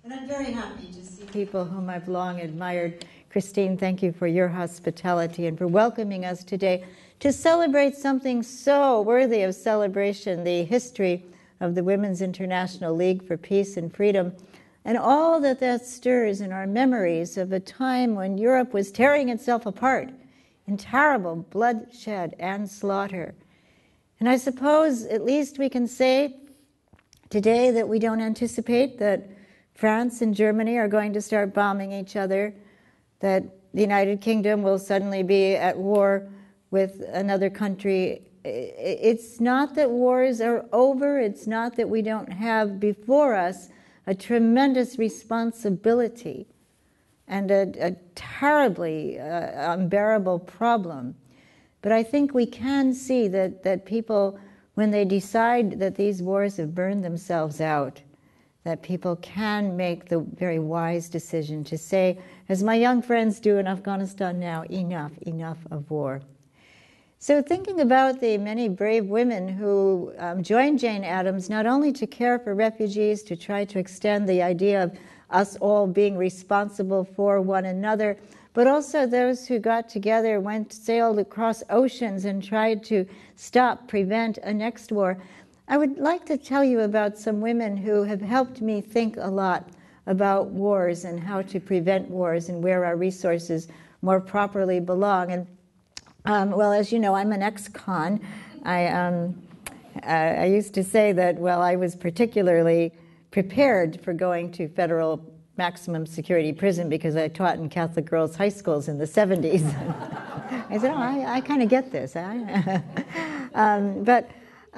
And I'm very happy to see people whom I've long admired. Christine, thank you for your hospitality and for welcoming us today to celebrate something so worthy of celebration, the history of the Women's International League for Peace and Freedom, and all that that stirs in our memories of a time when Europe was tearing itself apart in terrible bloodshed and slaughter. And I suppose at least we can say today that we don't anticipate that France and Germany are going to start bombing each other, that the United Kingdom will suddenly be at war with another country. It's not that wars are over. It's not that we don't have before us a tremendous responsibility and a terribly unbearable problem. But I think we can see that people, when they decide that these wars have burned themselves out, that people can make the very wise decision to say, as my young friends do in Afghanistan now, enough of war. So thinking about the many brave women who joined Jane Addams, not only to care for refugees, to try to extend the idea of us all being responsible for one another, but also those who got together, sailed across oceans and tried to prevent a next war. I would like to tell you about some women who have helped me think a lot about wars and how to prevent wars and where our resources more properly belong. And well, as you know, I'm an ex-con. I used to say that, well, I was particularly prepared for going to federal maximum security prison because I taught in Catholic girls' high schools in the 70s. I said, I kind of get this. But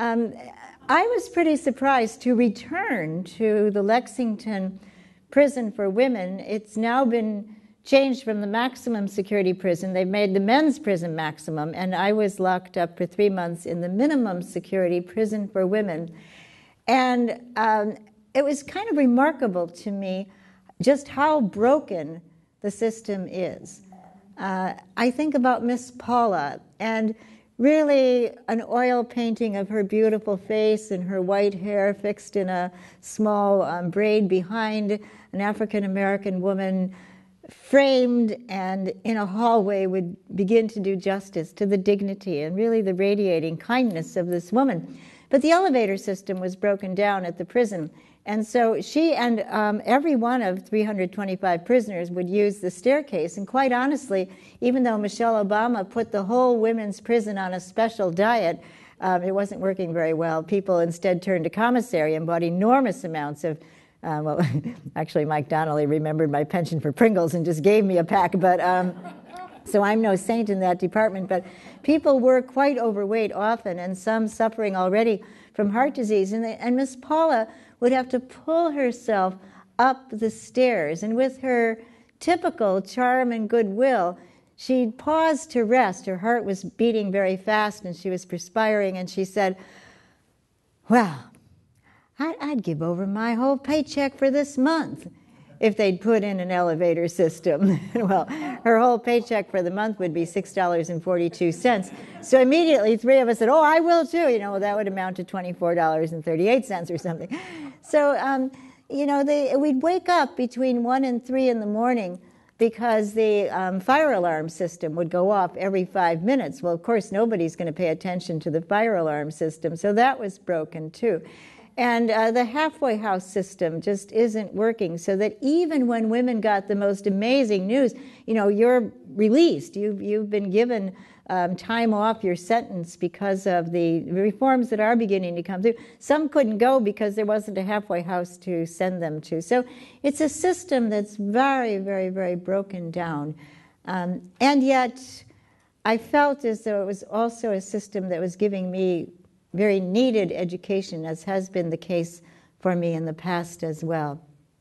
I was pretty surprised to return to the Lexington prison for women. It's now been changed from the maximum security prison. They've made the men's prison maximum, and I was locked up for 3 months in the minimum security prison for women. And it was kind of remarkable to me just how broken the system is. I think about Miss Paula, and really an oil painting of her beautiful face and her white hair fixed in a small braid behind an African-American woman, framed and in a hallway, would begin to do justice to the dignity and really the radiating kindness of this woman. But the elevator system was broken down at the prison, and so she and every one of 325 prisoners would use the staircase. And quite honestly, even though Michelle Obama put the whole women's prison on a special diet, it wasn't working very well. People instead turned to commissary and bought enormous amounts of, well, actually Mike Donnelly remembered my penchant for Pringles and just gave me a pack, but so I'm no saint in that department. But people were quite overweight often, and some suffering already from heart disease. And Miss Paula would have to pull herself up the stairs. And with her typical charm and goodwill, she'd pause to rest. Her heart was beating very fast, and she was perspiring. And she said, well, I'd give over my whole paycheck for this month if they'd put in an elevator system. Well, her whole paycheck for the month would be $6.42. So immediately 3 of us said, oh, I will too. You know, well, that would amount to $24.38 or something. So, you know, we'd wake up between 1 and 3 in the morning because the fire alarm system would go off every 5 minutes. Well, of course, nobody's going to pay attention to the fire alarm system, so that was broken too. And the halfway house system just isn't working, so that even when women got the most amazing news, you know, you're released, you've been given time off your sentence because of the reforms that are beginning to come through. Some couldn't go because there wasn't a halfway house to send them to. So it's a system that's very, very, very broken down. And yet I felt as though it was also a system that was giving me very needed education, as has been the case for me in the past as well.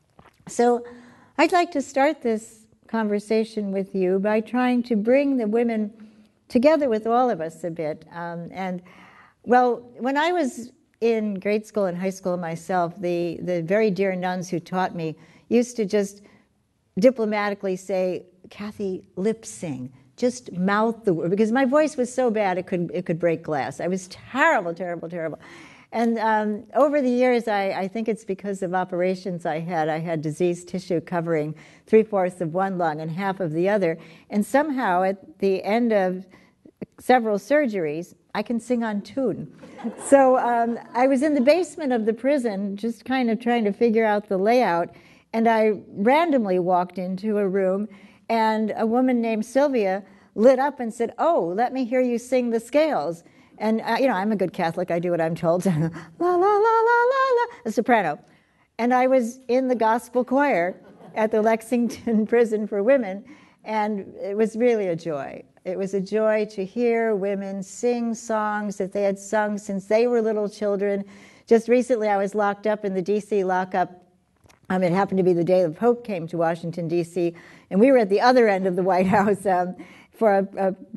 So I'd like to start this conversation with you by trying to bring the women together with all of us a bit. And well, when I was in grade school and high school myself, the very dear nuns who taught me used to just diplomatically say, Kathy, lip sing. Just mouth the word, because my voice was so bad it could break glass. I was terrible. And over the years, I think it's because of operations I had diseased tissue covering 3/4 of one lung and half of the other. And somehow, at the end of several surgeries, I can sing on tune. So I was in the basement of the prison, just kind of trying to figure out the layout, and I randomly walked into a room, and a woman named Sylvia lit up and said, "Oh, let me hear you sing the scales." And, I'm a good Catholic. I do what I'm told. La, la, la, la, la, la, a soprano. And I was in the gospel choir at the Lexington Prison for Women, and it was really a joy. It was a joy to hear women sing songs that they had sung since they were little children. Just recently, I was locked up in the D.C. lockup. It happened to be the day the Pope came to Washington, D.C., and we were at the other end of the White House for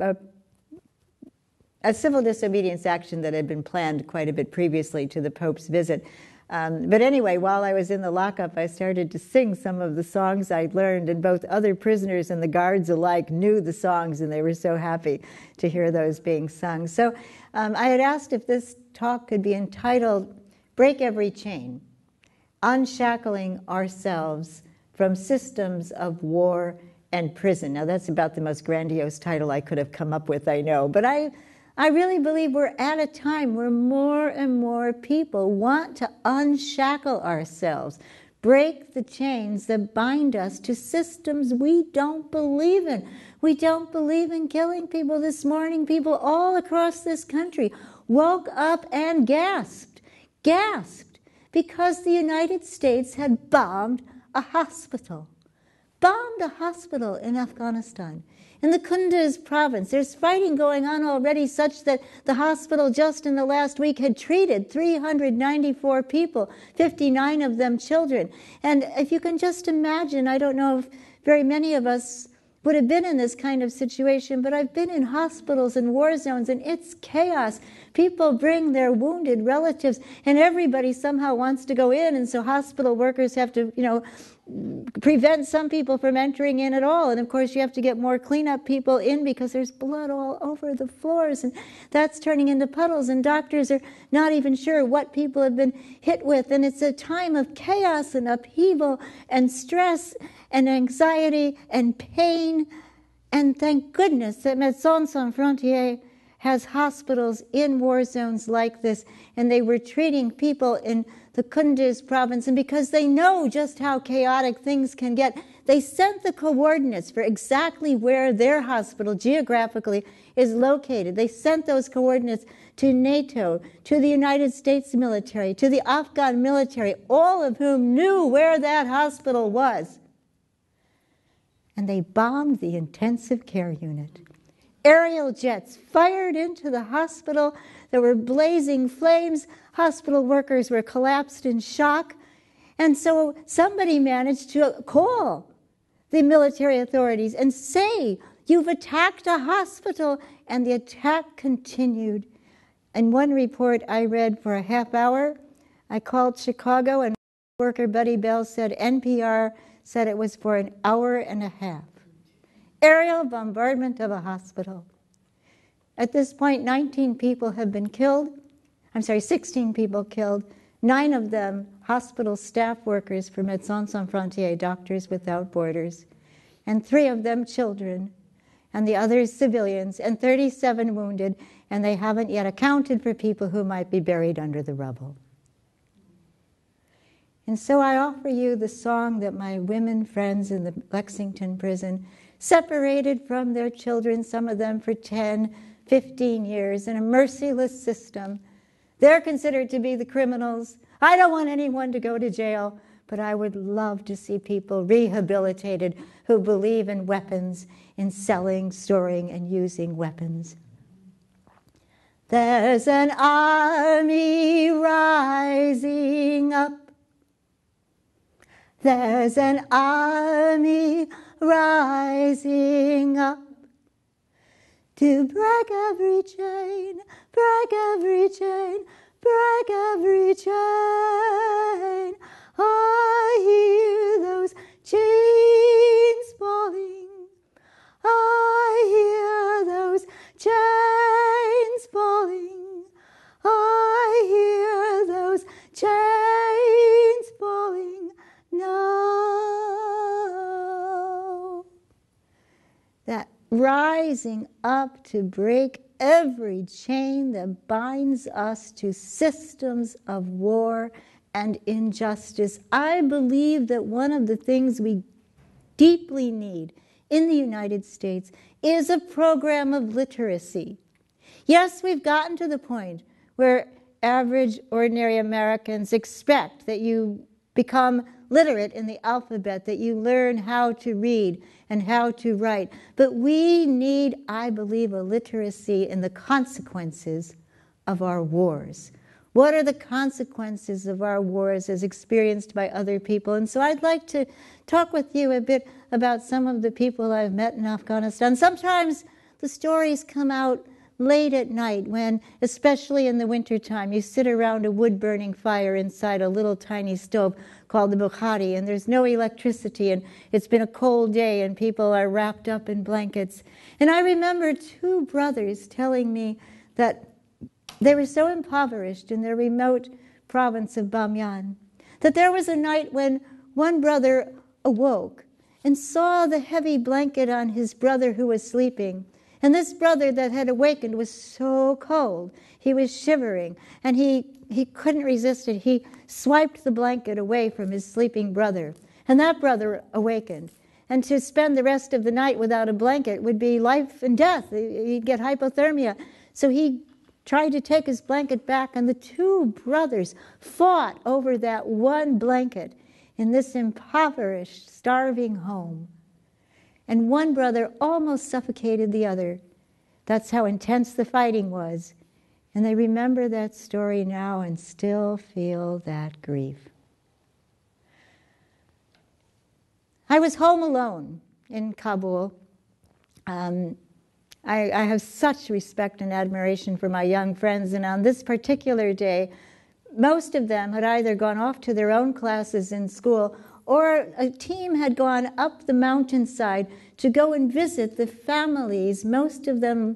a civil disobedience action that had been planned quite a bit previously to the Pope's visit. But anyway, while I was in the lockup, I started to sing some of the songs I'd learned, and both other prisoners and the guards alike knew the songs, and they were so happy to hear those being sung. So I had asked if this talk could be entitled, "Break Every Chain, Unshackling Ourselves from Systems of War and Prison." Now, that's about the most grandiose title I could have come up with, I know. But I really believe we're at a time where more and more people want to unshackle ourselves, break the chains that bind us to systems we don't believe in. We don't believe in killing people. This morning, people all across this country woke up and gasped, because the United States had bombed a hospital in Afghanistan. In the Kunduz province, there's fighting going on already such that the hospital just in the last week had treated 394 people, 59 of them children. And if you can just imagine, I don't know if very many of us would have been in this kind of situation, but I've been in hospitals and war zones, and it's chaos. People bring their wounded relatives, and everybody somehow wants to go in, and so hospital workers have to, prevent some people from entering in at all. And of course, you have to get more cleanup people in because there's blood all over the floors, and that's turning into puddles, and doctors are not even sure what people have been hit with. And it's a time of chaos and upheaval and stress and anxiety and pain. And thank goodness that Médecins Sans Frontières has hospitals in war zones like this, and they were treating people in the Kunduz province, and because they know just how chaotic things can get, they sent the coordinates for exactly where their hospital geographically is located. They sent those coordinates to NATO, to the United States military, to the Afghan military, all of whom knew where that hospital was. And they bombed the intensive care unit. Aerial jets fired into the hospital. There were blazing flames. Hospital workers were collapsed in shock. And so somebody managed to call the military authorities and say, "You've attacked a hospital." And the attack continued. In one report I read for a half hour, I called Chicago, and worker Buddy Bell said NPR said it was for an hour and a half. Aerial bombardment of a hospital. At this point, 16 people killed, 9 of them hospital staff workers for Médecins Sans Frontières, Doctors Without Borders, and 3 of them children, and the others civilians, and 37 wounded, and they haven't yet accounted for people who might be buried under the rubble. And so I offer you the song that my women friends in the Lexington prison, separated from their children, some of them for 10, 15 years, in a merciless system. They're considered to be the criminals. I don't want anyone to go to jail, but I would love to see people rehabilitated who believe in weapons, in selling, storing, and using weapons. There's an army rising up. There's an army rising up to break every chain, break every chain, break every chain. I hear those chains falling. I hear those chains falling. I hear rising up to break every chain that binds us to systems of war and injustice. I believe that one of the things we deeply need in the United States is a program of literacy. Yes, we've gotten to the point where average, ordinary Americans expect that you become literate in the alphabet, that you learn how to read and how to write. But we need, I believe, a literacy in the consequences of our wars. What are the consequences of our wars as experienced by other people? And so I'd like to talk with you a bit about some of the people I've met in Afghanistan. Sometimes the stories come out late at night when, especially in the wintertime, you sit around a wood-burning fire inside a little tiny stove called the Bukhari, and there's no electricity, and it's been a cold day, and people are wrapped up in blankets. And I remember two brothers telling me that they were so impoverished in their remote province of Bamyan that there was a night when one brother awoke and saw the heavy blanket on his brother who was sleeping. And this brother that had awakened was so cold. He was shivering, and he couldn't resist it. He swiped the blanket away from his sleeping brother, and that brother awakened. And to spend the rest of the night without a blanket would be life and death. He'd get hypothermia. So he tried to take his blanket back, and the two brothers fought over that one blanket in this impoverished, starving home. And one brother almost suffocated the other. That's how intense the fighting was. And they remember that story now and still feel that grief. I was home alone in Kabul. I have such respect and admiration for my young friends, and on this particular day, most of them had either gone off to their own classes in school, or a team had gone up the mountainside to go and visit the families, most of them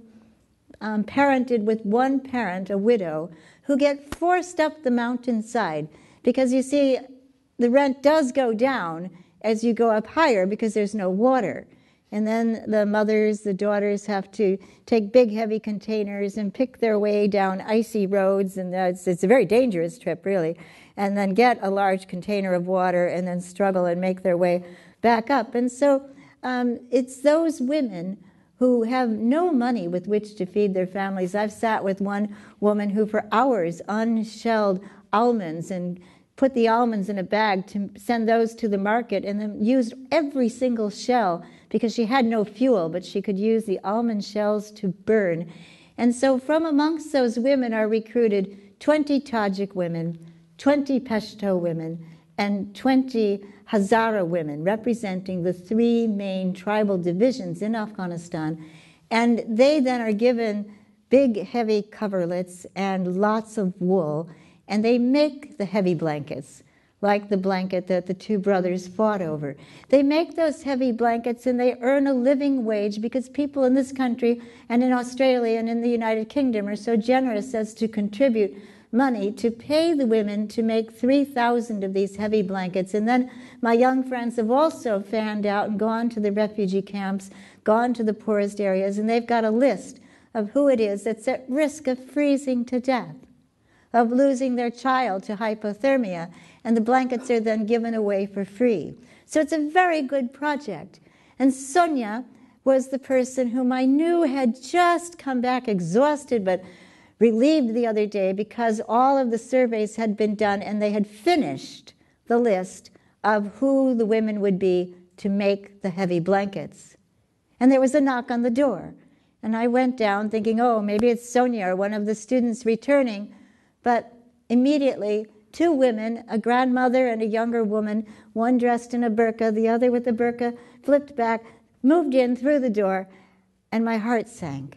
parented with one parent, a widow, who get forced up the mountainside. Because you see, the rent does go down as you go up higher because there's no water. And then the mothers, the daughters have to take big, heavy containers and pick their way down icy roads. And it's a very dangerous trip, really. And then get a large container of water and then struggle and make their way back up. And so it's those women who have no money with which to feed their families. I've sat with one woman who for hours unshelled almonds and put the almonds in a bag to send those to the market, and then used every single shell because she had no fuel, but she could use the almond shells to burn. And so from amongst those women are recruited 20 Tajik women, 20 Pashto women, and 20 Hazara women, representing the three main tribal divisions in Afghanistan. And they then are given big, heavy coverlets and lots of wool, and they make the heavy blankets, like the blanket that the two brothers fought over. They make those heavy blankets, and they earn a living wage because people in this country and in Australia and in the United Kingdom are so generous as to contribute money to pay the women to make 3,000 of these heavy blankets. And then my young friends have also fanned out and gone to the refugee camps, gone to the poorest areas, and they've got a list of who it is that's at risk of freezing to death, of losing their child to hypothermia, and the blankets are then given away for free. So it's a very good project. And Sonia was the person whom I knew had just come back exhausted but relieved the other day because all of the surveys had been done and they had finished the list of who the women would be to make the heavy blankets. And there was a knock on the door. And I went down thinking, oh, maybe it's Sonia or one of the students returning. But immediately, two women, a grandmother and a younger woman, one dressed in a burqa, the other with a burqa, flipped back, moved in through the door, and my heart sank.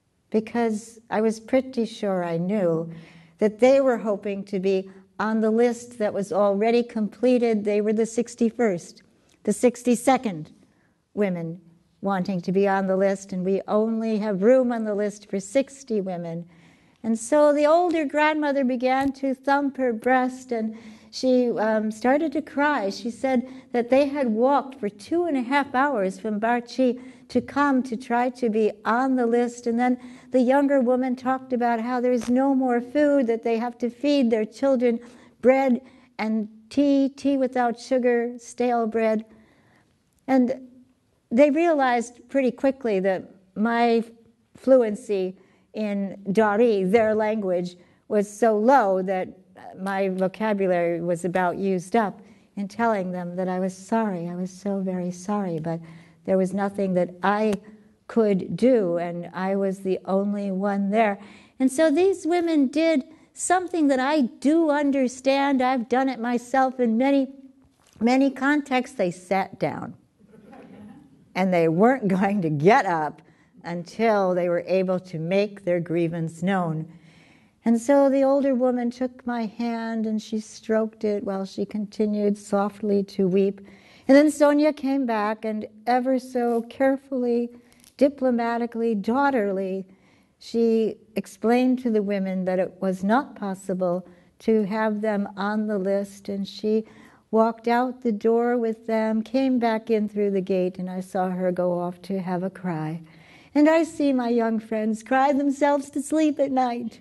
Because I was pretty sure I knew that they were hoping to be on the list that was already completed. They were the 61st, the 62nd women wanting to be on the list, and we only have room on the list for 60 women. And so the older grandmother began to thump her breast, and she started to cry. She said that they had walked for 2.5 hours from Barchi to come to try to be on the list. And then the younger woman talked about how there's no more food, that they have to feed their children bread and tea without sugar, stale bread. And they realized pretty quickly that my fluency in Dari, their language, was so low that my vocabulary was about used up in telling them that I was sorry. I was so very sorry, but there was nothing that I could do, and I was the only one there. And so these women did something that I do understand. I've done it myself in many, many contexts. They sat down. And they weren't going to get up until they were able to make their grievance known. And so the older woman took my hand and she stroked it while she continued softly to weep. And then Sonia came back and ever so carefully, diplomatically, daughterly, she explained to the women that it was not possible to have them on the list, and she walked out the door with them, came back in through the gate, and I saw her go off to have a cry. And I see my young friends cry themselves to sleep at night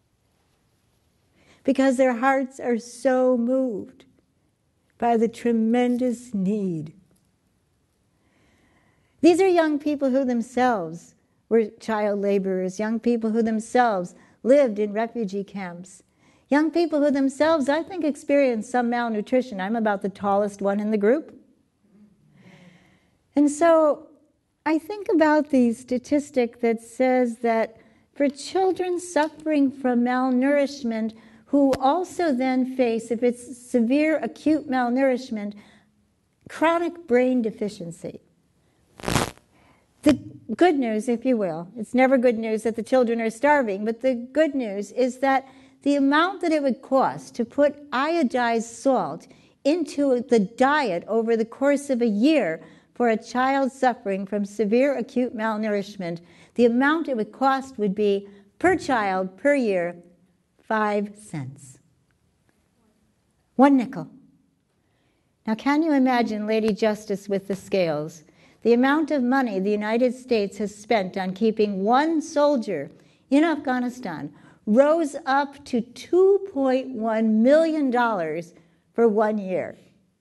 because their hearts are so moved by the tremendous need. These are young people who themselves were child laborers, young people who themselves lived in refugee camps, young people who themselves, I think, experienced some malnutrition. I'm about the tallest one in the group. And so I think about the statistic that says that for children suffering from malnourishment, who also then face, if it's severe acute malnourishment, chronic brain deficiency. The good news, if you will, it's never good news that the children are starving, but the good news is that the amount that it would cost to put iodized salt into the diet over the course of a year for a child suffering from severe acute malnourishment, the amount it would cost would be, per child, per year, 5 cents. 1 nickel. Now, can you imagine, Lady Justice with the scales, the amount of money the United States has spent on keeping one soldier in Afghanistan rose up to $2.1 million for 1 year.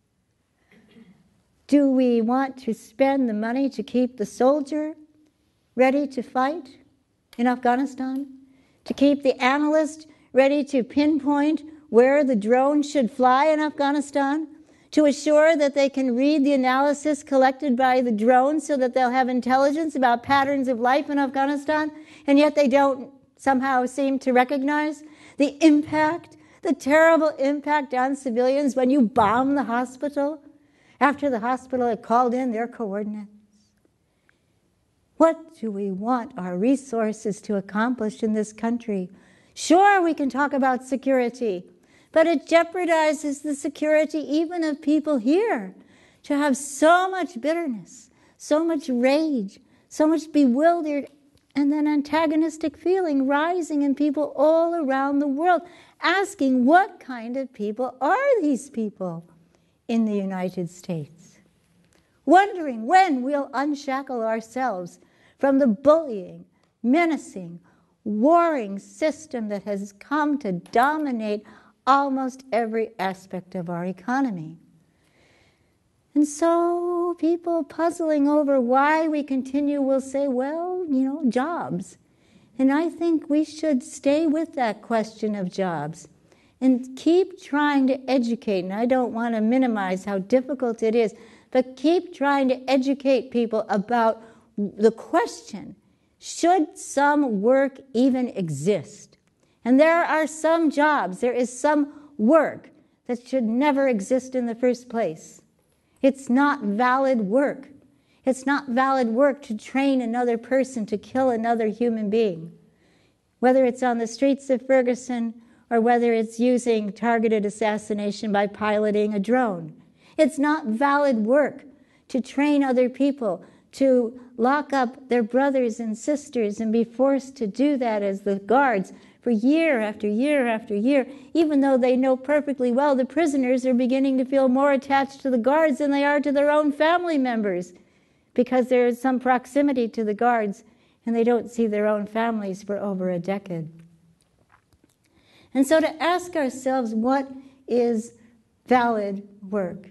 Do we want to spend the money to keep the soldier ready to fight in Afghanistan? To keep the analyst ready to pinpoint where the drone should fly in Afghanistan? To assure that they can read the analysis collected by the drone so that they'll have intelligence about patterns of life in Afghanistan, and yet they don't somehow seem to recognize the impact, the terrible impact on civilians when you bomb the hospital after the hospital had called in their coordinates. What do we want our resources to accomplish in this country? Sure, we can talk about security, but it jeopardizes the security even of people here to have so much bitterness, so much rage, so much bewildered and then antagonistic feeling rising in people all around the world, asking what kind of people are these people in the United States? Wondering when we'll unshackle ourselves from the bullying, menacing, warring system that has come to dominate almost every aspect of our economy. And so people puzzling over why we continue will say, well, jobs. And I think we should stay with that question of jobs and keep trying to educate. And I don't want to minimize how difficult it is, but keep trying to educate people about the question, should some work even exist? And there are some jobs, there is some work that should never exist in the first place. It's not valid work. It's not valid work to train another person to kill another human being, whether it's on the streets of Ferguson or whether it's using targeted assassination by piloting a drone. It's not valid work to train other people to lock up their brothers and sisters and be forced to do that as the guards for year after year after year, even though they know perfectly well the prisoners are beginning to feel more attached to the guards than they are to their own family members, because there is some proximity to the guards and they don't see their own families for over a decade. And so to ask ourselves, what is valid work?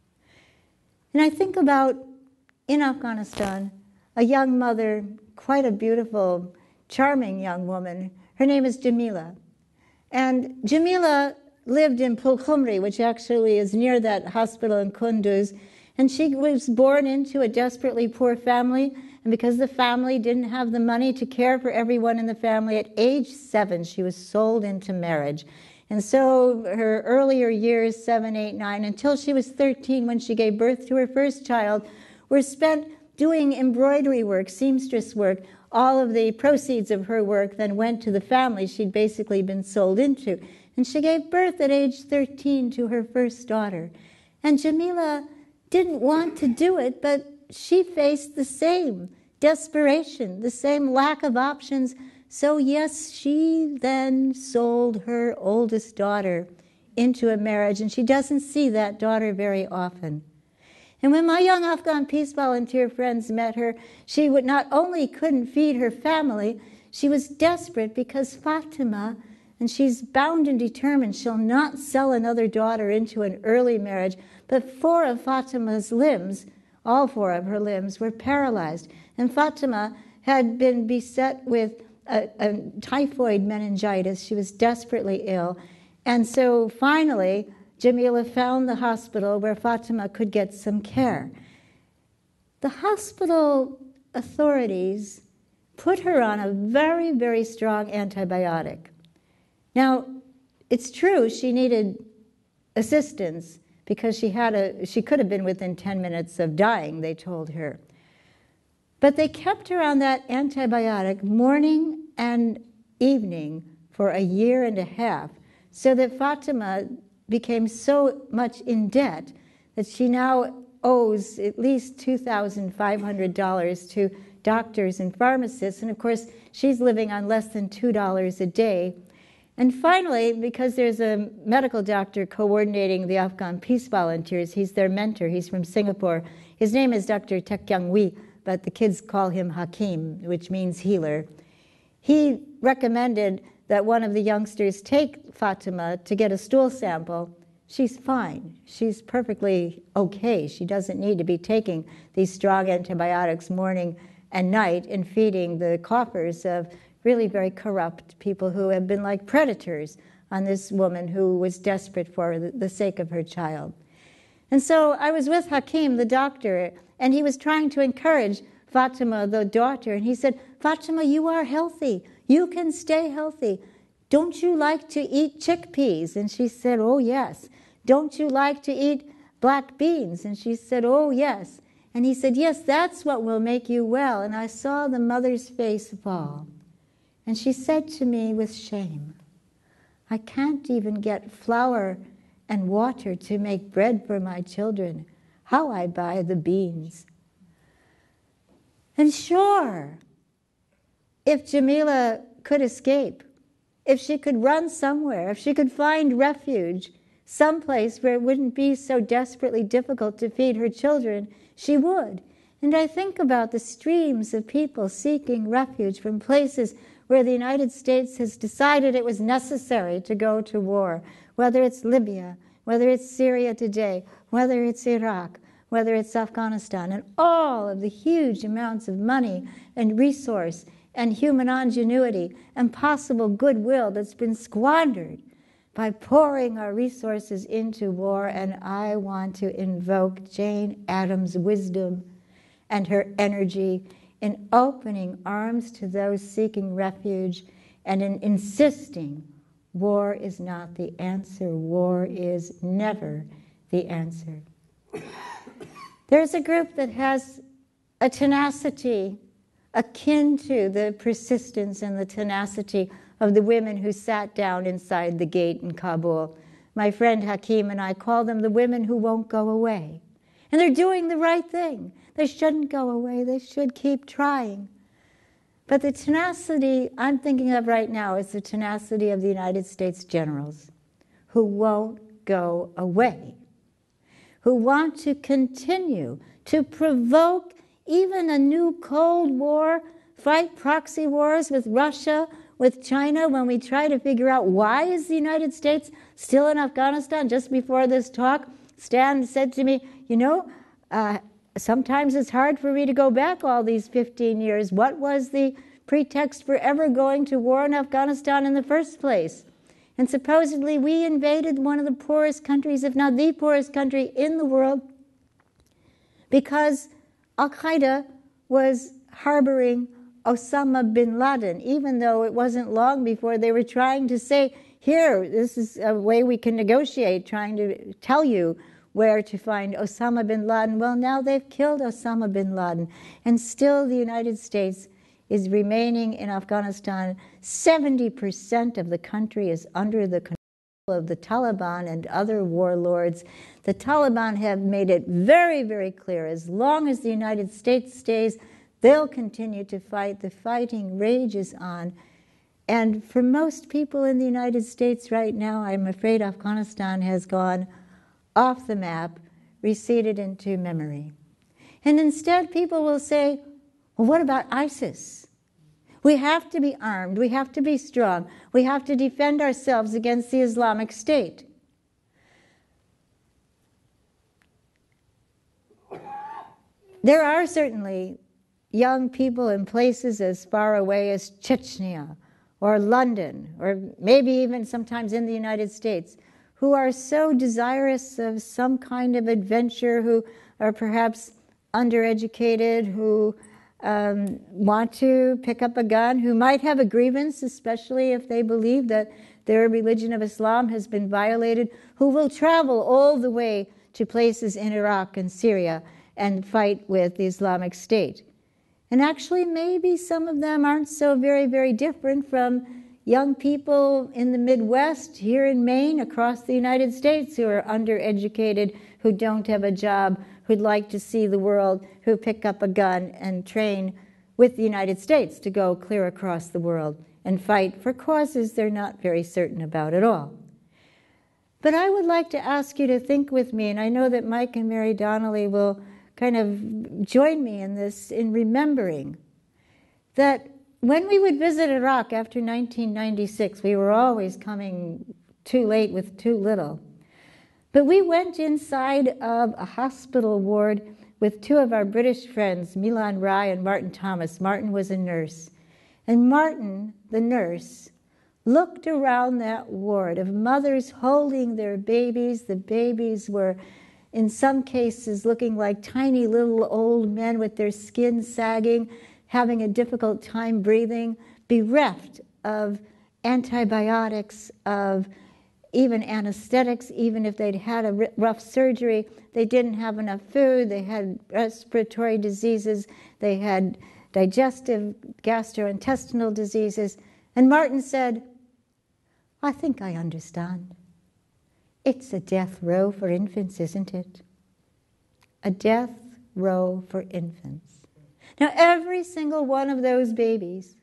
And I think about, in Afghanistan, a young mother, quite a beautiful, charming young woman. Her name is Jamila. And Jamila lived in Pulkhumri, which actually is near that hospital in Kunduz. And she was born into a desperately poor family. And because the family didn't have the money to care for everyone in the family, at age 7, she was sold into marriage. And so her earlier years, 7, 8, 9, until she was 13 when she gave birth to her first child, were spent doing embroidery work, seamstress work. All of the proceeds of her work then went to the family she'd basically been sold into. And she gave birth at age 13 to her first daughter. And Jamila didn't want to do it, but she faced the same desperation, the same lack of options. So yes, she then sold her oldest daughter into a marriage, and she doesn't see that daughter very often. And when my young Afghan peace volunteer friends met her, she would not only couldn't feed her family, she was desperate because Fatima, and she's bound and determined she'll not sell another daughter into an early marriage, but 4 of Fatima's limbs, all 4 of her limbs, were paralyzed. And Fatima had been beset with a typhoid meningitis. She was desperately ill. And so finally, Jamila found the hospital where Fatima could get some care. The hospital authorities put her on a very, very strong antibiotic. Now, it's true she needed assistance because she could have been within 10 minutes of dying, they told her. But they kept her on that antibiotic morning and evening for a year and a half, so that Fatima became so much in debt that she now owes at least $2,500 to doctors and pharmacists. And of course, she's living on less than $2 a day. And finally, because there's a medical doctor coordinating the Afghan peace volunteers, he's their mentor, he's from Singapore. His name is Dr. Tek Kyung Wee, but the kids call him Hakim, which means healer. He recommended that one of the youngsters take Fatima to get a stool sample. She's fine. She's perfectly okay. She doesn't need to be taking these strong antibiotics morning and night and feeding the coffers of really very corrupt people who have been like predators on this woman who was desperate for the sake of her child. And so I was with Hakim, the doctor, and he was trying to encourage Fatima, the daughter, and he said, Fatima, you are healthy. You can stay healthy. Don't you like to eat chickpeas? And she said, oh, yes. Don't you like to eat black beans? And she said, oh, yes. And he said, yes, that's what will make you well. And I saw the mother's face fall. And she said to me with shame, I can't even get flour and water to make bread for my children. How I buy the beans? And sure, if Jamila could escape, if she could run somewhere, if she could find refuge, someplace where it wouldn't be so desperately difficult to feed her children, she would. And I think about the streams of people seeking refuge from places where the United States has decided it was necessary to go to war, whether it's Libya, whether it's Syria today, whether it's Iraq, whether it's Afghanistan, and all of the huge amounts of money and resource and human ingenuity and possible goodwill that's been squandered by pouring our resources into war. And I want to invoke Jane Addams' wisdom and her energy in opening arms to those seeking refuge and in insisting war is not the answer. War is never the answer. There's a group that has a tenacity akin to the persistence and the tenacity of the women who sat down inside the gate in Kabul. My friend Hakim and I call them the women who won't go away. And they're doing the right thing. They shouldn't go away. They should keep trying. But the tenacity I'm thinking of right now is the tenacity of the United States generals who won't go away, who want to continue to provoke even a new Cold War, fight proxy wars with Russia, with China, when we try to figure out why is the United States still in Afghanistan. Just before this talk, Stan said to me, sometimes it's hard for me to go back all these 15 years. What was the pretext for ever going to war in Afghanistan in the first place? And supposedly we invaded one of the poorest countries, if not the poorest country in the world, because Al-Qaeda was harboring Osama bin Laden, even though it wasn't long before they were trying to say, here, this is a way we can negotiate, trying to tell you where to find Osama bin Laden. Well, now they've killed Osama bin Laden, and still the United States is remaining in Afghanistan. 70% of the country is under the control of the Taliban and other warlords. The Taliban have made it very, very clear, as long as the United States stays, they'll continue to fight. The fighting rages on. And for most people in the United States right now, I'm afraid Afghanistan has gone off the map, receded into memory. And instead, people will say, well, what about ISIS? We have to be armed. We have to be strong. We have to defend ourselves against the Islamic State. There are certainly young people in places as far away as Chechnya or London, or maybe even sometimes in the United States, who are so desirous of some kind of adventure, who are perhaps undereducated, who want to pick up a gun, who might have a grievance, especially if they believe that their religion of Islam has been violated, who will travel all the way to places in Iraq and Syria and fight with the Islamic State. And actually, maybe some of them aren't so very, very different from young people in the Midwest, here in Maine, across the United States, who are undereducated, who don't have a job, who'd like to see the world, who pick up a gun and train with the United States to go clear across the world and fight for causes they're not very certain about at all. But I would like to ask you to think with me, and I know that Mike and Mary Donnelly will kind of join me in this, in remembering that when we would visit Iraq after 1996, we were always coming too late with too little. But we went inside of a hospital ward with two of our British friends, Milan Rai and Martin Thomas. Martin was a nurse. And Martin, the nurse, looked around that ward of mothers holding their babies. The babies were, in some cases, looking like tiny little old men with their skin sagging, having a difficult time breathing, bereft of antibiotics, of even anesthetics. Even if they'd had a rough surgery, they didn't have enough food, they had respiratory diseases, they had digestive, gastrointestinal diseases. And Martin said, I think I understand. It's a death row for infants, isn't it? A death row for infants. Now, every single one of those babies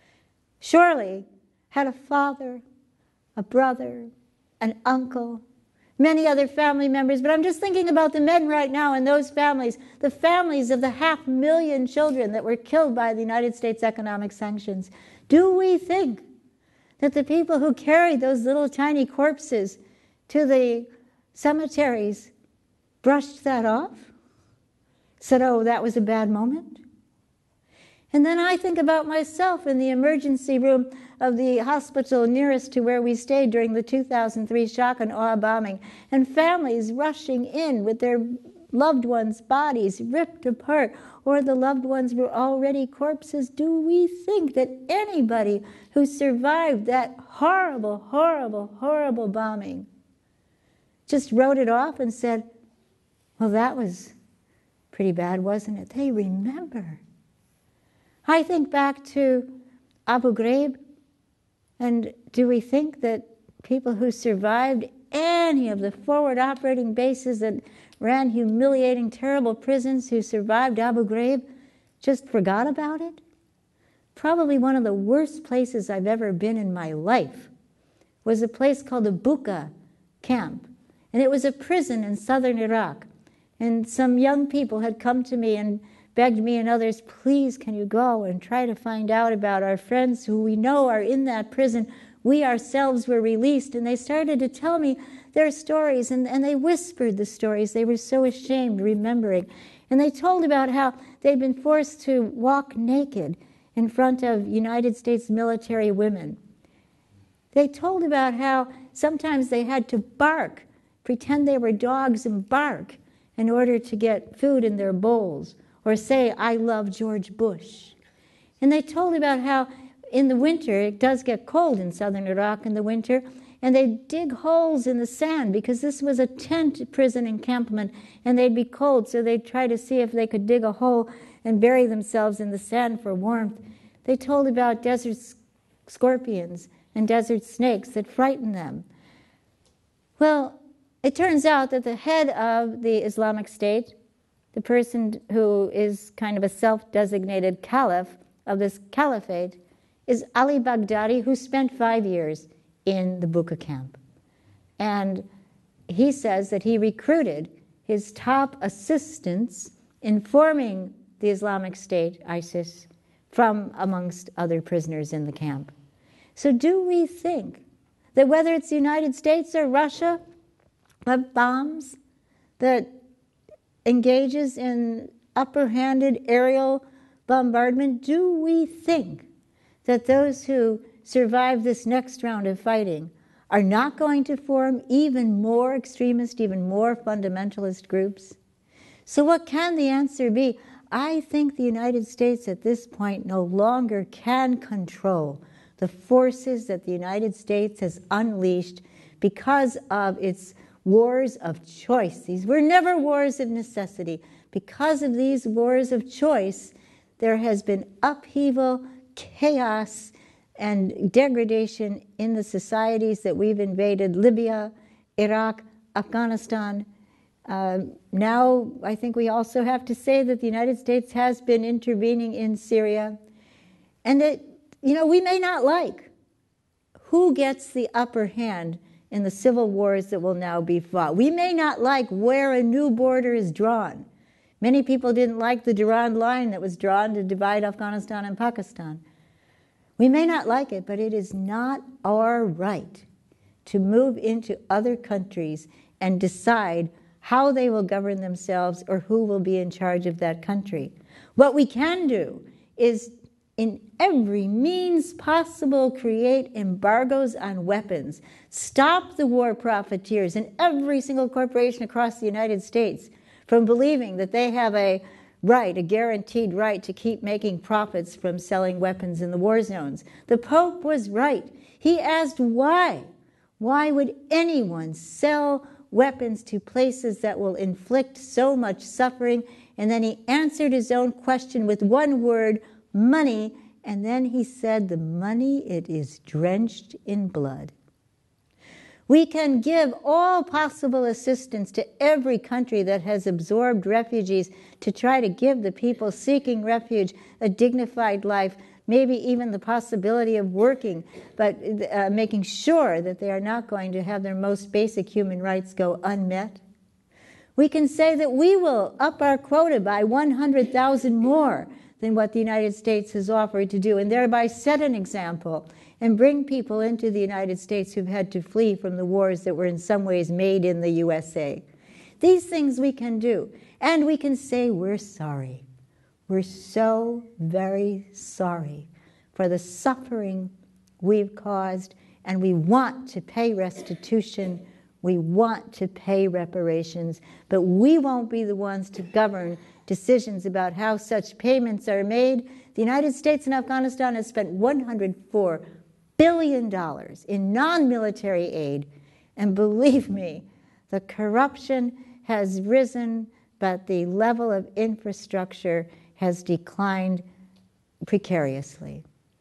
surely had a father, a brother, an uncle, many other family members. But I'm just thinking about the men right now in those families, the families of the 500,000 children that were killed by the United States economic sanctions. Do we think that the people who carried those little tiny corpses to the cemeteries brushed that off? Said, oh, that was a bad moment? And then I think about myself in the emergency room of the hospital nearest to where we stayed during the 2003 shock and awe bombing, and families rushing in with their loved ones' bodies ripped apart, or the loved ones were already corpses. Do we think that anybody who survived that horrible, horrible, horrible bombing just wrote it off and said, well, that was pretty bad, wasn't it? They remember. I think back to Abu Ghraib, and do we think that people who survived any of the forward operating bases that ran humiliating, terrible prisons, who survived Abu Ghraib, just forgot about it? probably one of the worst places I've ever been in my life was a place called the Bucca camp. And it was a prison in southern Iraq. And some young people had come to me and begged me and others, please, can you go and try to find out about our friends who we know are in that prison. We ourselves were released. And they started to tell me their stories, and they whispered the stories. They were so ashamed remembering. And they told about how they'd been forced to walk naked in front of United States military women. They told about how sometimes they had to bark, pretend they were dogs and bark in order to get food in their bowls, or say, I love George Bush. And they told about how in the winter, it does get cold in southern Iraq in the winter, and they'd dig holes in the sand because this was a tent prison encampment, and they'd be cold, so they'd try to see if they could dig a hole and bury themselves in the sand for warmth. They told about desert scorpions and desert snakes that frightened them. Well, it turns out that the head of the Islamic State, the person who is kind of a self-designated caliph of this caliphate, is Ali Baghdadi, who spent 5 years in the Bucca camp. And he says that he recruited his top assistants in forming the Islamic State, ISIS, from amongst other prisoners in the camp. So do we think that whether it's the United States or Russia that bombs, that engages in upper-handed aerial bombardment, do we think that those who survive this next round of fighting are not going to form even more extremist, even more fundamentalist groups? So what can the answer be? I think the United States at this point no longer can control the forces that the United States has unleashed because of its wars of choice. These were never wars of necessity. Because of these wars of choice, there has been upheaval, chaos, and degradation in the societies that we've invaded: Libya, Iraq, Afghanistan. Now, I think we also have to say that the United States has been intervening in Syria. And that, we may not like who gets the upper hand in the civil wars that will now be fought. We may not like where a new border is drawn. Many people didn't like the Durand line that was drawn to divide Afghanistan and Pakistan. We may not like it, but it is not our right to move into other countries and decide how they will govern themselves or who will be in charge of that country. What we can do is, in every means possible, create embargoes on weapons, stop the war profiteers in every single corporation across the United States from believing that they have a guaranteed right to keep making profits from selling weapons in the war zones. The Pope was right. He asked why. Why would anyone sell weapons to places that will inflict so much suffering? And then he answered his own question with one word: money. And then he said, the money, it is drenched in blood. We can give all possible assistance to every country that has absorbed refugees to try to give the people seeking refuge a dignified life, maybe even the possibility of working, but making sure that they are not going to have their most basic human rights go unmet. We can say that we will up our quota by 100,000 more than what the United States has offered to do, and thereby set an example and bring people into the United States who've had to flee from the wars that were in some ways made in the USA. These things we can do, and we can say we're sorry. We're so very sorry for the suffering we've caused, and we want to pay restitution. We want to pay reparations, but we won't be the ones to govern decisions about how such payments are made. The United States and Afghanistan has spent $104 billion in non-military aid, and believe me, the corruption has risen, but the level of infrastructure has declined precariously.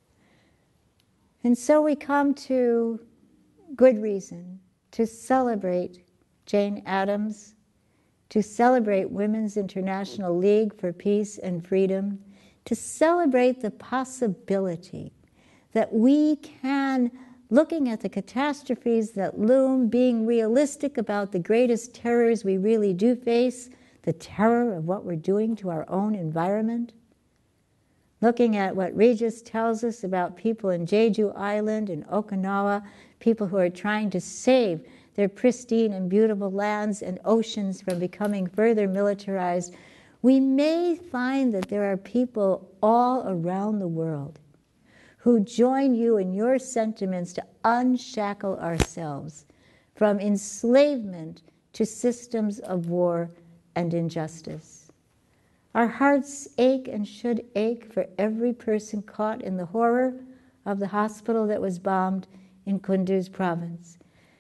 And so we come to good reason to celebrate Jane Addams, to celebrate Women's International League for Peace and Freedom, to celebrate the possibility that we can, looking at the catastrophes that loom, being realistic about the greatest terrors we really do face, the terror of what we're doing to our own environment, looking at what Regis tells us about people in Jeju Island and Okinawa, people who are trying to save their pristine and beautiful lands and oceans from becoming further militarized, we may find that there are people all around the world who join you in your sentiments to unshackle ourselves from enslavement to systems of war and injustice. Our hearts ache and should ache for every person caught in the horror of the hospital that was bombed in Kunduz province.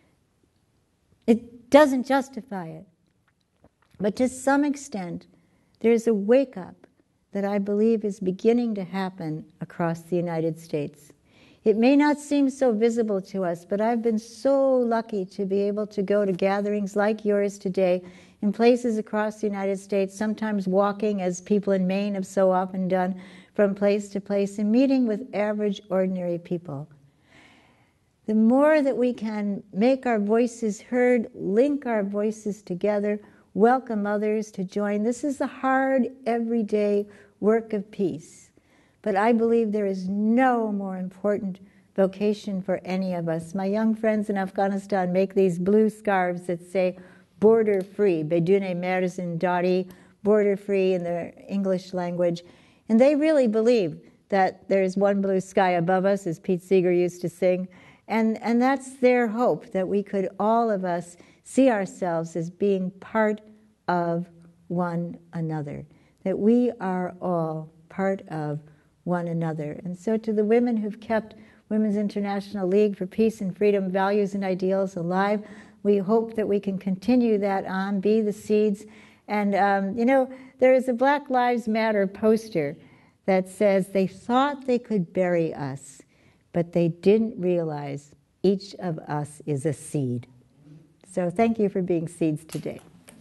It doesn't justify it, but to some extent, there's a wake-up that I believe is beginning to happen across the United States. It may not seem so visible to us, but I've been so lucky to be able to go to gatherings like yours today in places across the United States, sometimes walking, as people in Maine have so often done, from place to place, and meeting with average, ordinary people. The more that we can make our voices heard, link our voices together, welcome others to join, this is the hard, everyday work of peace. But I believe there is no more important vocation for any of us. My young friends in Afghanistan make these blue scarves that say border free, Bedune Merzin Dari, border free in the English language. And they really believe that there's one blue sky above us, as Pete Seeger used to sing. And that's their hope, that we could, all of us, see ourselves as being part of one another, that we are all part of one another. And so to the women who've kept Women's International League for Peace and Freedom values and ideals alive, we hope that we can continue that on, be the seeds. And, there is a Black Lives Matter poster that says they thought they could bury us, but they didn't realize each of us is a seed. So thank you for being seeds today.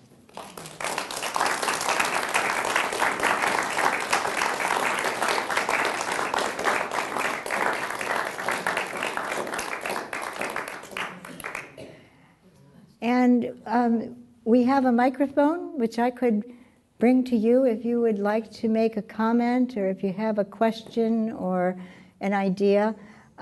And we have a microphone, which I could bring to you if you would like to make a comment or if you have a question or an idea.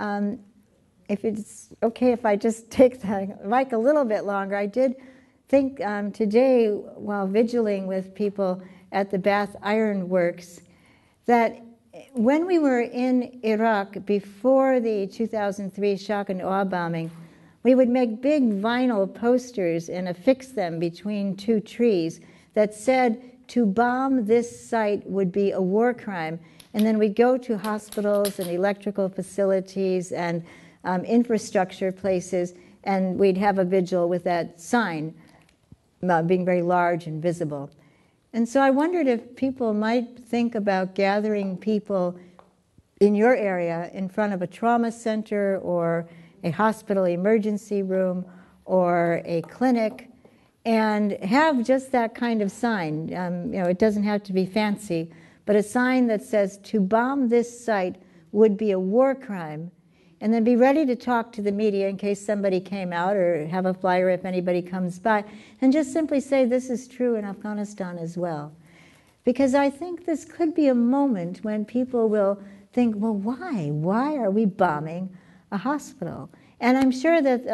If it's okay if I just take the mic a little bit longer, I did think today, while vigiling with people at the Bath Iron Works, that when we were in Iraq before the 2003 shock and awe bombing, we would make big vinyl posters and affix them between two trees that said, to bomb this site would be a war crime. And then we'd go to hospitals and electrical facilities and infrastructure places, and we'd have a vigil with that sign being very large and visible. And so I wondered if people might think about gathering people in your area in front of a trauma center or a hospital emergency room or a clinic, and have just that kind of sign. It doesn't have to be fancy, but a sign that says, to bomb this site would be a war crime, and then be ready to talk to the media in case somebody came out, or have a flyer if anybody comes by, and just simply say this is true in Afghanistan as well. Because I think this could be a moment when people will think, well, why? Why are we bombing a hospital? And I'm sure that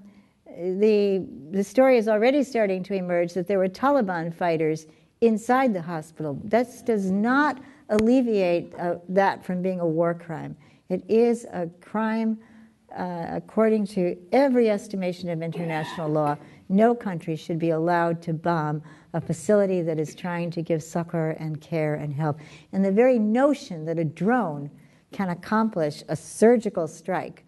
the story is already starting to emerge that there were Taliban fighters inside the hospital. That does not alleviate that from being a war crime. It is a crime according to every estimation of international law. No country should be allowed to bomb a facility that is trying to give succor and care and help. And the very notion that a drone can accomplish a surgical strike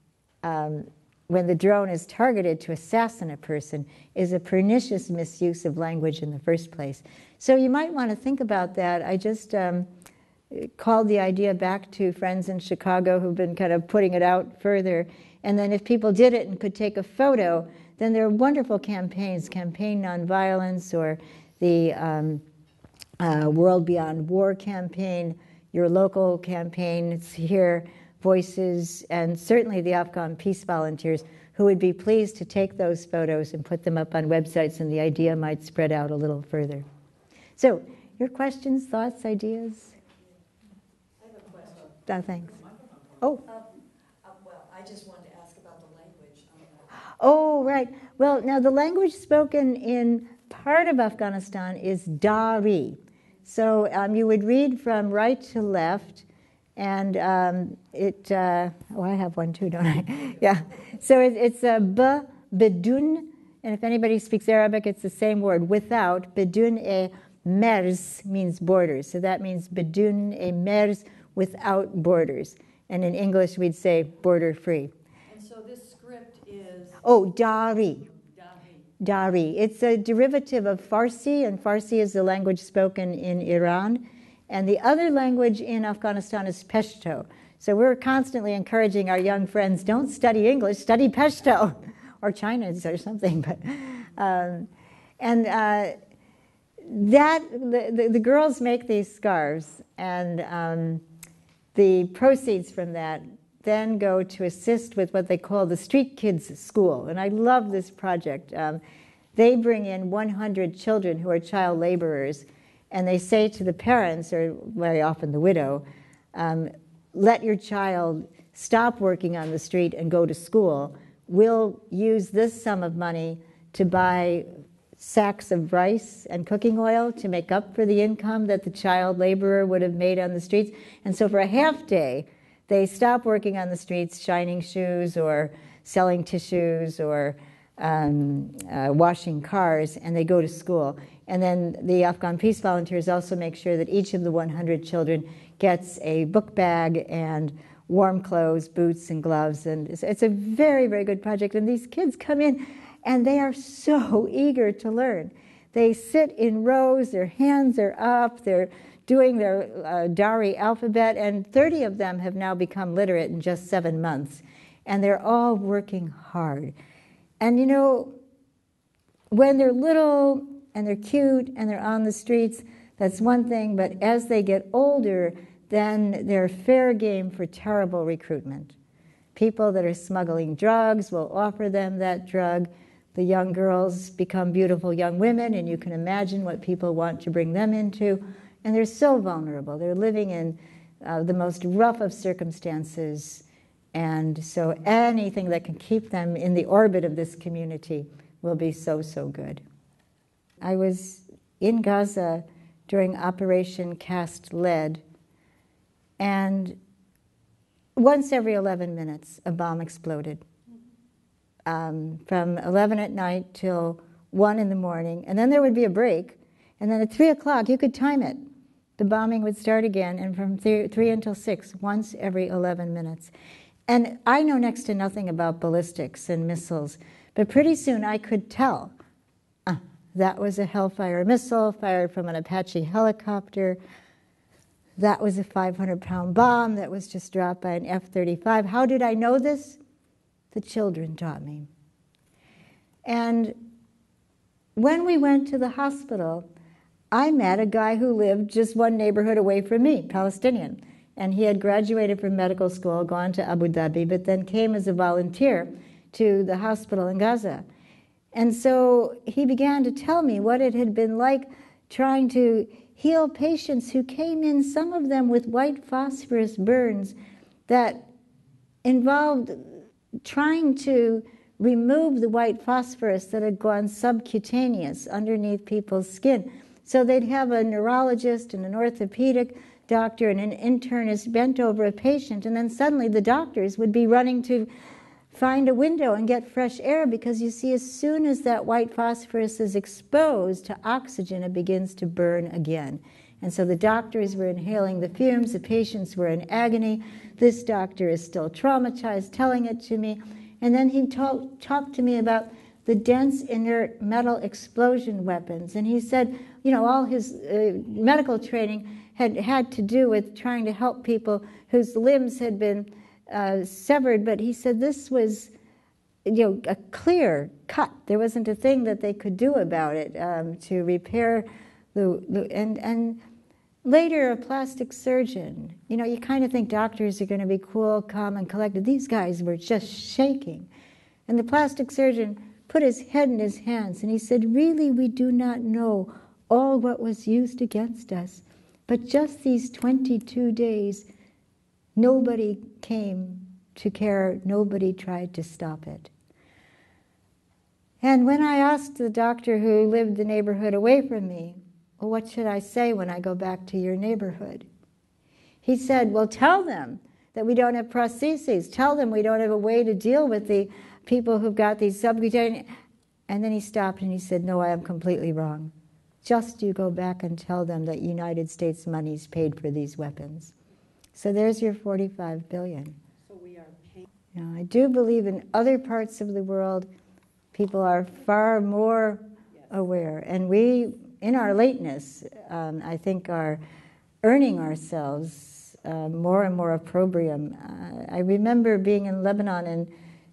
when the drone is targeted to assassinate a person is a pernicious misuse of language in the first place. So you might want to think about that. I just called the idea back to friends in Chicago who've been kind of putting it out further. And then if people did it and could take a photo, then there are wonderful campaigns, Campaign Nonviolence or the World Beyond War campaign. your local campaigns, hear voices, and certainly the Afghan peace volunteers who would be pleased to take those photos and put them up on websites, and the idea might spread out a little further. So, your questions, thoughts, ideas? I have a question. Thanks. Oh. Well, I just wanted to ask about the language. Oh, right. Well, now the language spoken in part of Afghanistan is Dari. So you would read from right to left, and I have one too, don't I? Yeah. So it's a bidun, and if anybody speaks Arabic, it's the same word, without. Bidun e mers means borders. So that means bidun e mers, without borders. And in English, we'd say border free. And so this script is? Oh, Dari. Dari. It's a derivative of Farsi, and Farsi is the language spoken in Iran. And the other language in Afghanistan is Pashto. So we're constantly encouraging our young friends, don't study English, study Pashto, or Chinese or something. But the girls make these scarves, and the proceeds from that then go to assist with what they call the Street Kids School. And I love this project. They bring in 100 children who are child laborers, and they say to the parents, or very often the widow, let your child stop working on the street and go to school. We'll use this sum of money to buy sacks of rice and cooking oil to make up for the income that the child laborer would have made on the streets. And so for a half day, they stop working on the streets, shining shoes or selling tissues or washing cars, and they go to school. And then the Afghan peace volunteers also make sure that each of the 100 children gets a book bag and warm clothes, boots and gloves. And it's a very, very good project. And these kids come in, and they are so eager to learn. They sit in rows, their hands are up, they're doing their Dari alphabet, and 30 of them have now become literate in just 7 months. And they're all working hard. And you know, when they're little and they're cute and they're on the streets, that's one thing, but as they get older, then they're fair game for terrible recruitment. People that are smuggling drugs will offer them that drug. The young girls become beautiful young women, and you can imagine what people want to bring them into. And they're so vulnerable. They're living in the most rough of circumstances. And so anything that can keep them in the orbit of this community will be so, so good. I was in Gaza during Operation Cast Lead, and once every 11 minutes, a bomb exploded. From 11 at night till 1 in the morning, and then there would be a break, and then at 3 o'clock, you could time it. The bombing would start again, and from 3 until 6, once every 11 minutes. And I know next to nothing about ballistics and missiles, but pretty soon I could tell that was a Hellfire missile fired from an Apache helicopter. That was a 500-pound bomb that was just dropped by an F-35. How did I know this? The children taught me. And when we went to the hospital, I met a guy who lived just one neighborhood away from me, Palestinian. And he had graduated from medical school, gone to Abu Dhabi, but then came as a volunteer to the hospital in Gaza. And so he began to tell me what it had been like trying to heal patients who came in, some of them with white phosphorus burns that involved trying to remove the white phosphorus that had gone subcutaneous underneath people's skin. So they'd have a neurologist and an orthopedic doctor and an internist bent over a patient, and then suddenly the doctors would be running to find a window and get fresh air, because you see, as soon as that white phosphorus is exposed to oxygen, it begins to burn again. And so the doctors were inhaling the fumes, the patients were in agony. This doctor is still traumatized, telling it to me. And then he talked to me about the dense inert metal explosion weapons. And he said, you know, all his medical training had to do with trying to help people whose limbs had been severed, but he said this was, you know, a clear cut. There wasn't a thing that they could do about it to repair and Later, a plastic surgeon. You know, you kind of think doctors are going to be cool, calm, and collected. These guys were just shaking. And the plastic surgeon put his head in his hands and he said, really, we do not know all what was used against us. But just these 22 days, nobody came to care, nobody tried to stop it. And when I asked the doctor who lived the neighborhood away from me, well, what should I say when I go back to your neighborhood? He said, well, tell them that we don't have prostheses. Tell them we don't have a way to deal with the people who've got these subcutaneous. And then he stopped and he said, no, I am completely wrong. Just you go back and tell them that United States money's paid for these weapons. So there's your $45 billion. So we are paying. Now, I do believe in other parts of the world, people are far more aware. And we, in our lateness, I think are earning ourselves more and more opprobrium. I remember being in Lebanon in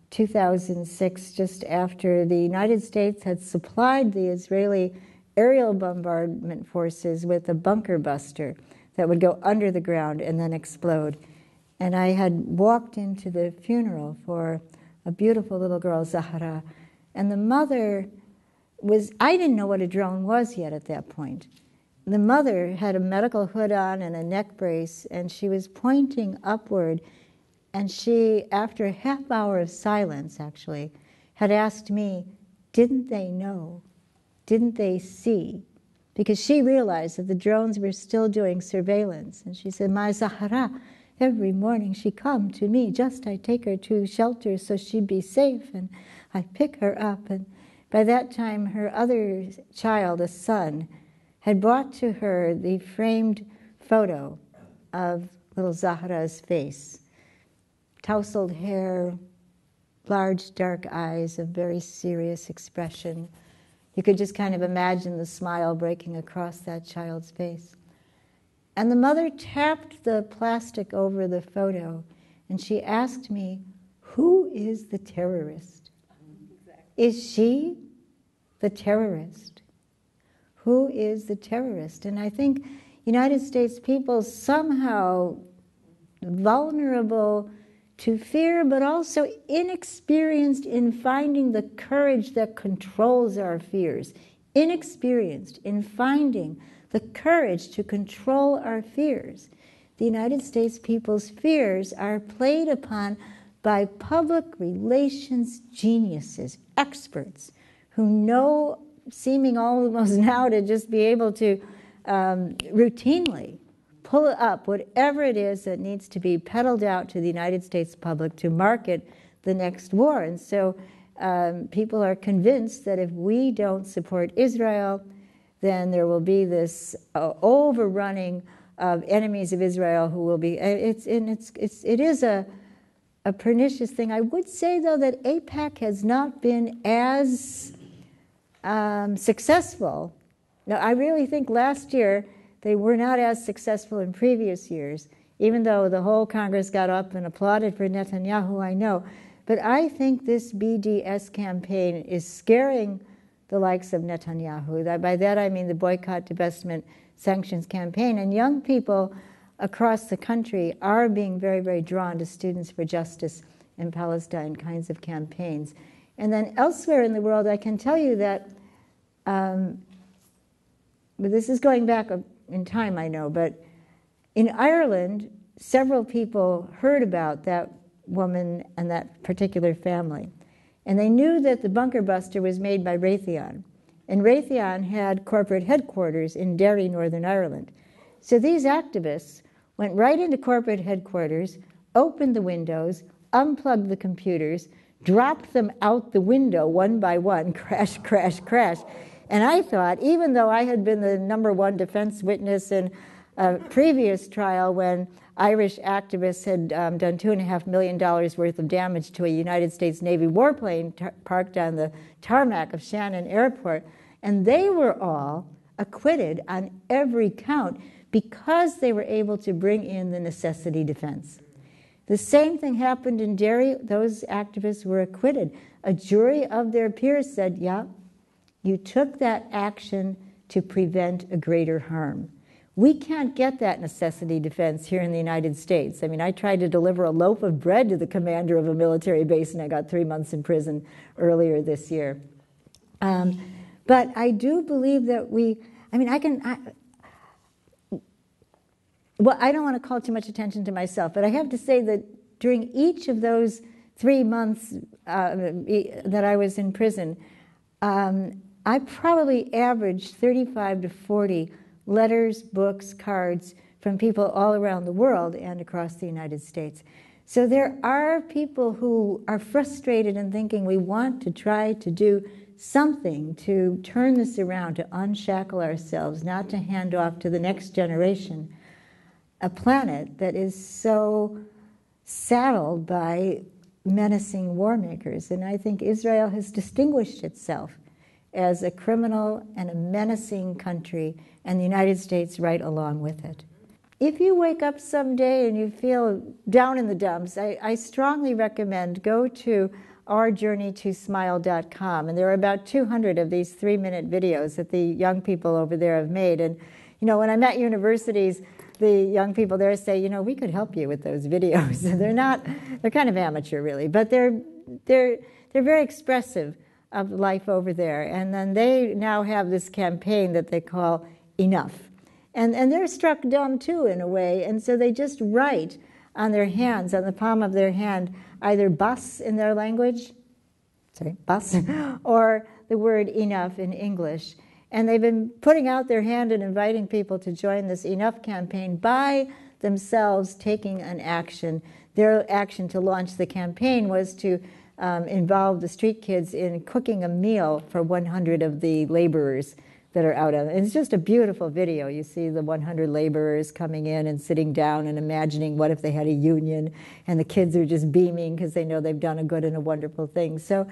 2006, just after the United States had supplied the Israeli aerial bombardment forces with a bunker buster that would go under the ground and then explode. And I had walked into the funeral for a beautiful little girl, Zahra, and the mother was, I didn't know what a drone was yet at that point. The mother had a medical hood on and a neck brace, and she was pointing upward, and she, after a half hour of silence actually, had asked me, didn't they know? Didn't they see? Because she realized that the drones were still doing surveillance. And she said, my Zahra, every morning she come to me, just I take her to shelter so she'd be safe, and I pick her up. And by that time, her other child, a son, had brought to her the framed photo of little Zahra's face. Tousled hair, large dark eyes, a very serious expression. You could just kind of imagine the smile breaking across that child's face. And the mother tapped the plastic over the photo, and she asked me, who is the terrorist? Is she the terrorist? Who is the terrorist? And I think United States people somehow vulnerable to fear, but also inexperienced in finding the courage that controls our fears. Inexperienced in finding the courage to control our fears. The United States people's fears are played upon by public relations geniuses, experts, who know, seeming almost now to just be able to routinely pull up whatever it is that needs to be peddled out to the United States public to market the next war. And so people are convinced that if we don't support Israel, then there will be this overrunning of enemies of Israel who will be, it is a pernicious thing. I would say, though, that AIPAC has not been as successful. Now, I really think last year they were not as successful in previous years, even though the whole Congress got up and applauded for Netanyahu, I know. But I think this BDS campaign is scaring the likes of Netanyahu. By that I mean the boycott, divestment, sanctions campaign. And young people across the country are being very, very drawn to Students for Justice in Palestine kinds of campaigns. And then elsewhere in the world, I can tell you that, but this is going back in time, I know, but in Ireland, several people heard about that woman and that particular family. And they knew that the bunker buster was made by Raytheon. And Raytheon had corporate headquarters in Derry, Northern Ireland. So these activists went right into corporate headquarters, opened the windows, unplugged the computers, dropped them out the window one by one, crash, crash, crash. And I thought, even though I had been the #1 defense witness in a previous trial when Irish activists had done $2.5 million worth of damage to a United States Navy warplane parked on the tarmac of Shannon Airport, and they were all acquitted on every count because they were able to bring in the necessity defense. The same thing happened in Derry. Those activists were acquitted. A jury of their peers said, yeah, you took that action to prevent a greater harm. We can't get that necessity defense here in the United States. I mean, I tried to deliver a loaf of bread to the commander of a military base, and I got 3 months in prison earlier this year. But I do believe that well, I don't want to call too much attention to myself, but I have to say that during each of those 3 months that I was in prison, I probably averaged 35 to 40 letters, books, cards from people all around the world and across the United States. So there are people who are frustrated and thinking we want to try to do something to turn this around, to unshackle ourselves, not to hand off to the next generation a planet that is so saddled by menacing war makers. And I think Israel has distinguished itself as a criminal and a menacing country, and the United States right along with it. If you wake up someday and you feel down in the dumps, I strongly recommend go to ourjourneytosmile.com, and there are about 200 of these 3-minute videos that the young people over there have made. And you know, when I'm at universities, the young people there say, you know, we could help you with those videos. They're kind of amateur really, but they're very expressive of life over there. And then they now have this campaign that they call Enough. And they're struck dumb too in a way, and so they just write on their hands, on the palm of their hand, either bus in their language, bus, or the word enough in English. And they've been putting out their hand and inviting people to join this Enough campaign by themselves taking an action. Their action to launch the campaign was to involve the street kids in cooking a meal for 100 of the laborers that are out on it. It's just a beautiful video. You see the 100 laborers coming in and sitting down and imagining what if they had a union, and the kids are just beaming because they know they've done a good and a wonderful thing. So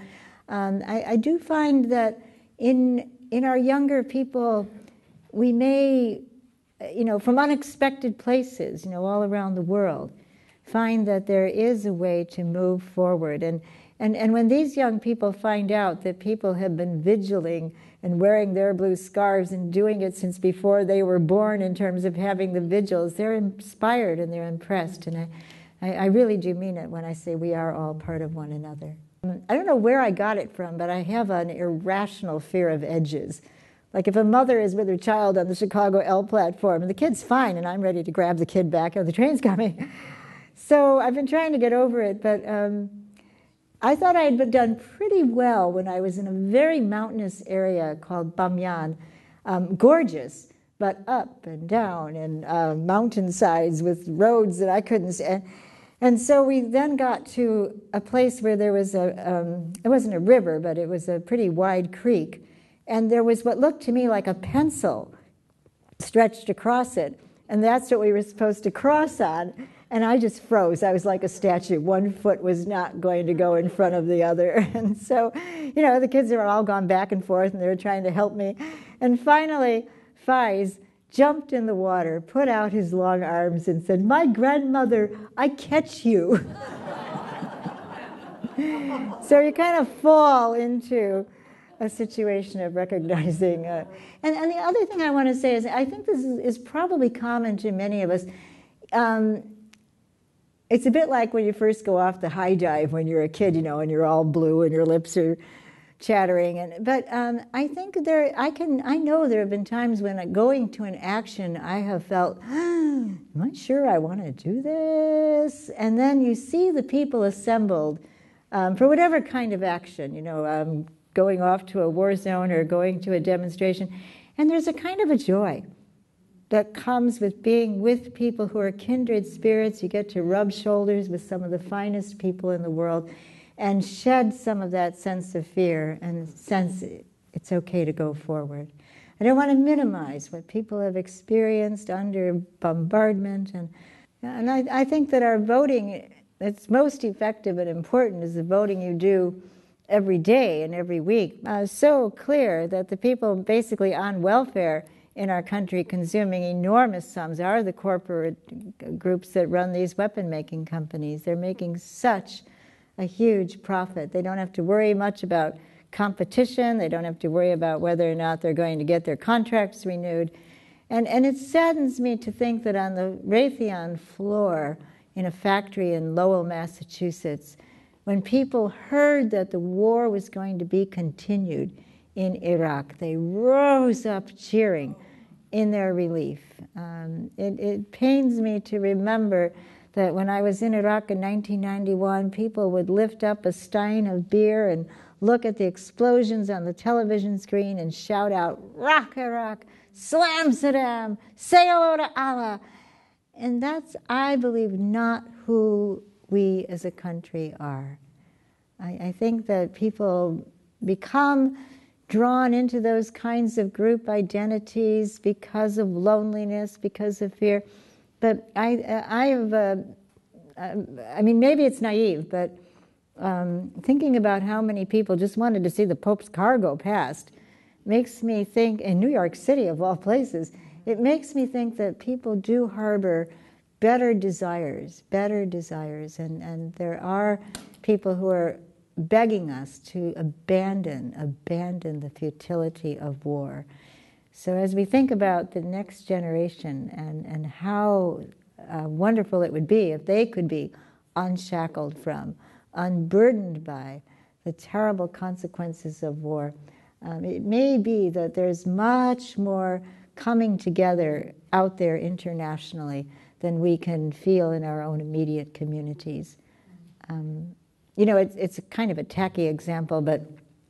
I do find that in our younger people, we may, from unexpected places, all around the world, find that there is a way to move forward. And when these young people find out that people have been vigiling and wearing their blue scarves and doing it since before they were born in terms of having the vigils, they're inspired and they're impressed. And I really do mean it when I say we are all part of one another. I don't know where I got it from, but I have an irrational fear of edges. Like if a mother is with her child on the Chicago L platform and the kid's fine and I'm ready to grab the kid back, the train's coming. So I've been trying to get over it, but I thought I had done pretty well when I was in a very mountainous area called Bamyan. Gorgeous, but up and down and mountainsides with roads that I couldn't see. And so we then got to a place where there was it wasn't a river, but it was a pretty wide creek. And there was what looked to me like a pencil stretched across it. And that's what we were supposed to cross on. And I just froze. I was like a statue. One foot was not going to go in front of the other. And so, the kids are all gone back and forth, and they were trying to help me. And finally, Faiz jumped in the water, put out his long arms, and said, "My grandmother, I catch you." So you kind of fall into a situation of recognizing. And the other thing I want to say is I think this is probably common to many of us. It's a bit like when you first go off the high dive when you're a kid, and you're all blue and your lips are chattering. But I think I know there have been times when going to an action, I have felt, am I sure I want to do this? And then you see the people assembled for whatever kind of action, going off to a war zone or going to a demonstration. And there's a kind of a joy that comes with being with people who are kindred spirits. You get to rub shoulders with some of the finest people in the world and shed some of that sense of fear and sense it's okay to go forward. I don't want to minimize what people have experienced under bombardment. And I think that our voting that's most effective and important is the voting you do every day and every week. So clear that the people basically on welfare in our country consuming enormous sums are the corporate groups that run these weapon-making companies. They're making such a huge profit. They don't have to worry much about competition. They don't have to worry about whether or not they're going to get their contracts renewed. And it saddens me to think that on the Raytheon floor in a factory in Lowell, Massachusetts, when people heard that the war was going to be continued in Iraq, they rose up cheering in their relief. It pains me to remember that when I was in Iraq in 1991, people would lift up a stein of beer and look at the explosions on the television screen and shout out, "Rock Iraq, Slam Saddam, say hello to Allah." And that's, I believe, not who we as a country are. I think that people become drawn into those kinds of group identities because of loneliness, because of fear. But I mean, maybe it's naive, but thinking about how many people just wanted to see the Pope's car go past makes me think, in New York City of all places, it makes me think that people do harbor better desires, and there are people who are begging us to abandon the futility of war. So as we think about the next generation and how wonderful it would be if they could be unshackled from, unburdened by the terrible consequences of war, it may be that there's much more coming together out there internationally than we can feel in our own immediate communities. You know, it's a kind of a tacky example, but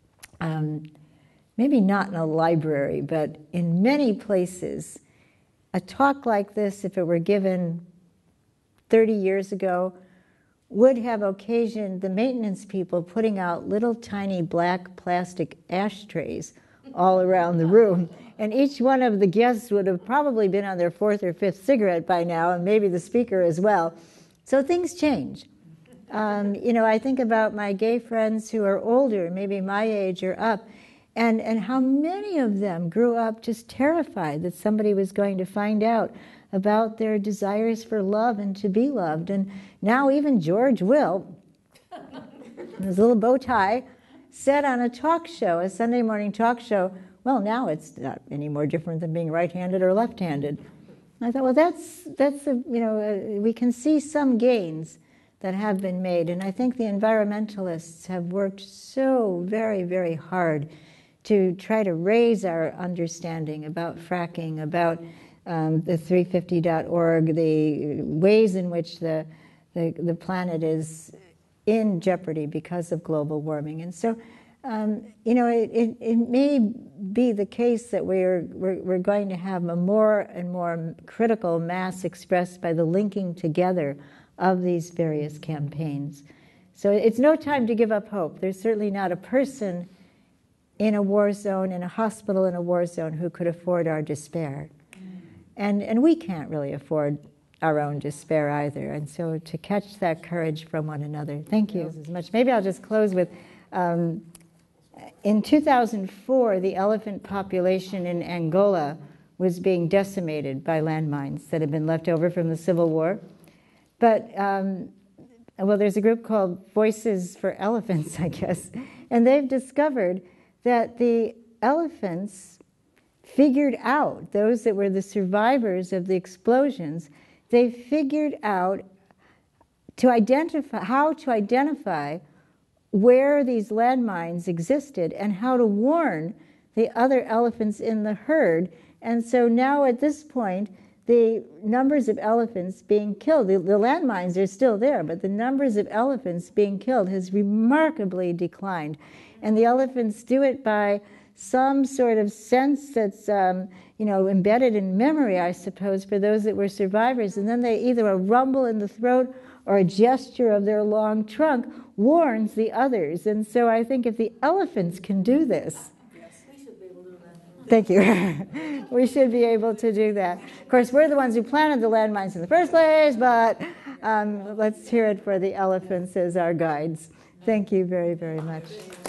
maybe not in a library, but in many places, a talk like this, if it were given 30 years ago, would have occasioned the maintenance people putting out little tiny black plastic ashtrays all around the room. And each one of the guests would have probably been on their fourth or fifth cigarette by now, and maybe the speaker as well. So things change. You know, I think about my gay friends who are older, maybe my age or up, and how many of them grew up just terrified that somebody was going to find out about their desires for love and to be loved. And now even George Will, in his little bow tie, said on a talk show, a Sunday morning talk show, well, now it's not any more different than being right-handed or left-handed. I thought, well, that's you know, we can see some gains that have been made. And I think the environmentalists have worked so very, very hard to try to raise our understanding about fracking, about the 350.org, the ways in which the planet is in jeopardy because of global warming. And so, you know, it may be the case that we're going to have a more and more critical mass expressed by the linking together of these various campaigns. So it's no time to give up hope. There's certainly not a person in a war zone, in a hospital in a war zone, who could afford our despair. And we can't really afford our own despair either. And so to catch that courage from one another. Thank you as much. Maybe I'll just close with, in 2004, the elephant population in Angola was being decimated by landmines that had been left over from the Civil War. But, well, there's a group called Voices for Elephants, I guess, and they've discovered that the elephants figured out, those that were the survivors of the explosions, they figured out how to identify where these landmines existed and how to warn the other elephants in the herd. And so now at this point, the numbers of elephants being killed, the landmines are still there, but the numbers of elephants being killed has remarkably declined. And the elephants do it by some sort of sense that's, you know, embedded in memory, I suppose, for those that were survivors. And then they either a rumble in the throat or a gesture of their long trunk warns the others. And so I think if the elephants can do this, thank you. We should be able to do that. Of course, we're the ones who planted the landmines in the first place, but let's hear it for the elephants as our guides. Thank you very, very much.